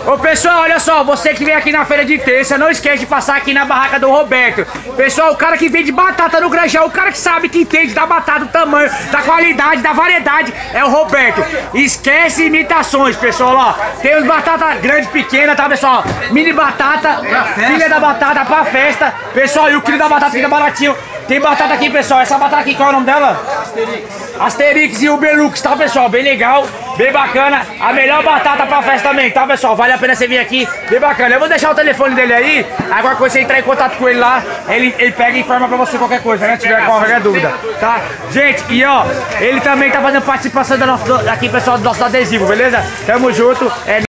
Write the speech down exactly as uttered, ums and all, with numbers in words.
Ô pessoal, olha só, você que vem aqui na feira de terça, não esquece de passar aqui na barraca do Roberto. Pessoal, o cara que vende batata no Granjão, o cara que sabe, que entende da batata, do tamanho, da qualidade, da variedade, é o Roberto. Esquece imitações, pessoal, ó. Tem os batata grande, pequena, tá, pessoal? Mini batata, filha da batata pra festa. Pessoal, e o quilo da batata fica baratinho. Tem batata aqui, pessoal. Essa batata aqui, qual é o nome dela? Asterix. Asterix e Uberlux, tá, pessoal? Bem legal, bem bacana. A melhor batata pra festa também, tá, pessoal? Vale a pena você vir aqui, bem bacana. Eu vou deixar o telefone dele aí. Agora, quando você entrar em contato com ele lá, ele, ele pega e informa pra você qualquer coisa, né? Se tiver qualquer dúvida, tá? Gente, e ó, ele também tá fazendo participação do nosso, aqui, pessoal, do nosso adesivo, beleza? Tamo junto. É